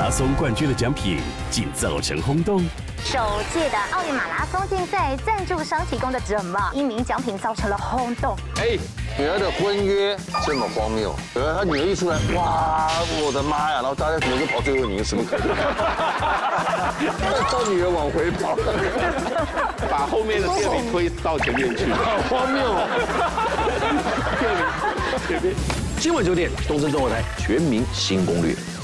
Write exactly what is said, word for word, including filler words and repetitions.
拉松冠军的奖品竟造成轰动。 首届的奥运马拉松竞赛赞助商提供的这么一名奖品造成了轰动。 哎，女儿的婚约这么荒谬，女儿她女儿一出来，哇，我的妈呀！然后大家可能就跑最后一名，什么可能？叫女儿往回跑， 把后面的第二名推到前面去， 好荒谬哦！ 第二名前面。 新闻九点，东森综合台全民新攻略。